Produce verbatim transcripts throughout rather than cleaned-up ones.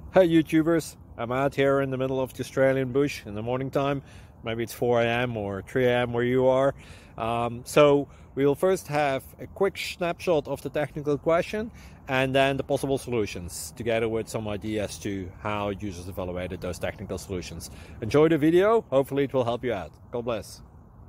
Hey YouTubers, I'm out here in the middle of the Australian bush in the morning time. Maybe it's four A M or three A M where you are. Um, so we will first have a quick snapshot of the technical question and then the possible solutions, together with some ideas to how users evaluated those technical solutions. Enjoy the video, hopefully it will help you out. God bless.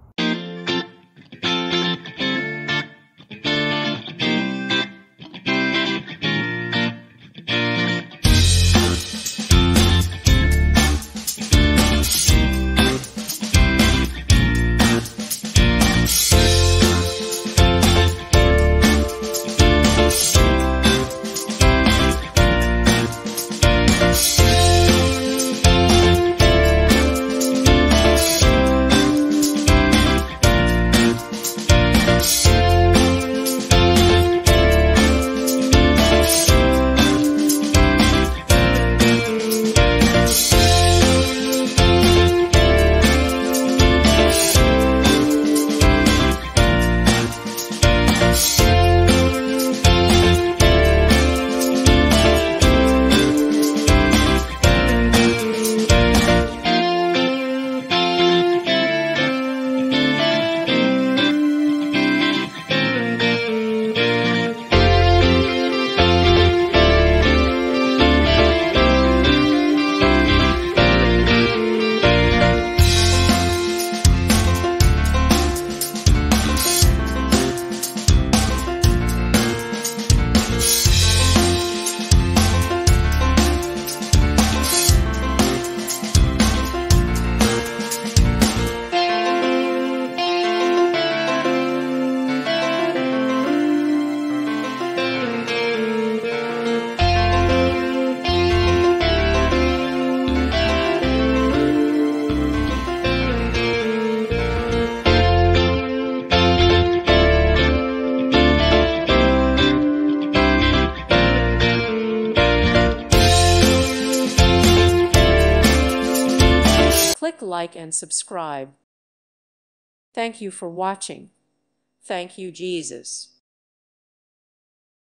Click like and subscribe. Thank you for watching. Thank you, Jesus.